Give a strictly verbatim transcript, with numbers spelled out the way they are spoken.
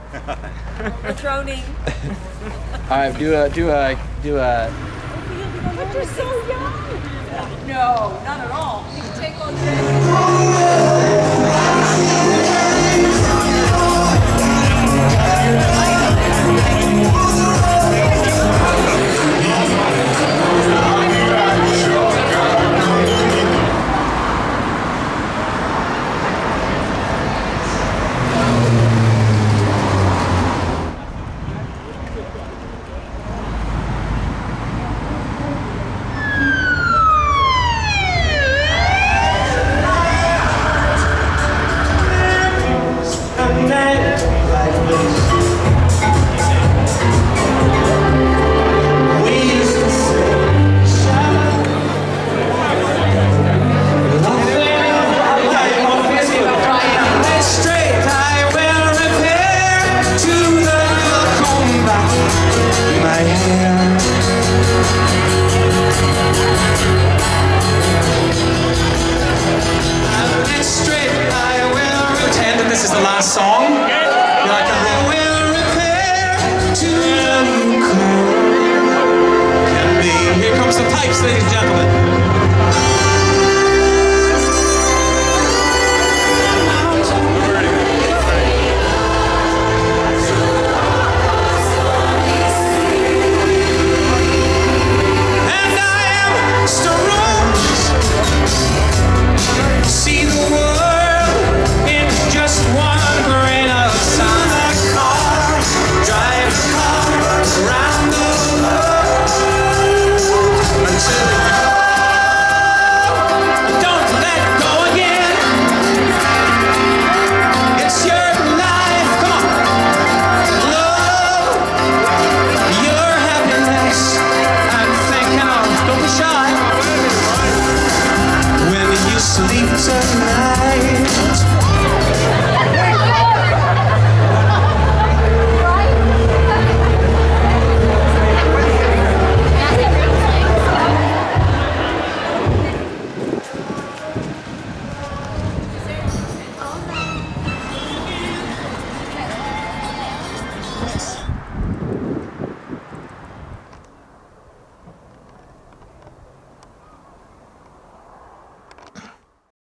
We're droning. All right, do a, do a, do a. But you're so young. No, not at all. You can take all day. This is the last song. You're like, I will repair to the cold can be. Here comes the pipes, ladies and gentlemen. And I am strong. See the world in just one grain of sun. A car, drive the car around the world until don't let go again. It's your life, come on. Love your happiness. I'm thinking of, don't be shy. When you sleep tonight.